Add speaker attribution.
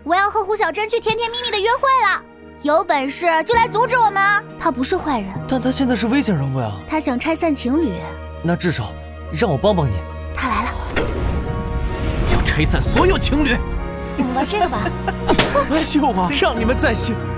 Speaker 1: 我要和胡小珍去甜甜蜜蜜的约会了，有本事就来阻止我们啊！他不是坏人，
Speaker 2: 但他现在是危险人物呀。
Speaker 1: 他想拆散情侣，
Speaker 2: 那至少让我帮帮你。
Speaker 1: 他来了，
Speaker 3: 我要拆散所有情侣。
Speaker 1: 玩这个吧。
Speaker 3: 秀啊，让你们再秀。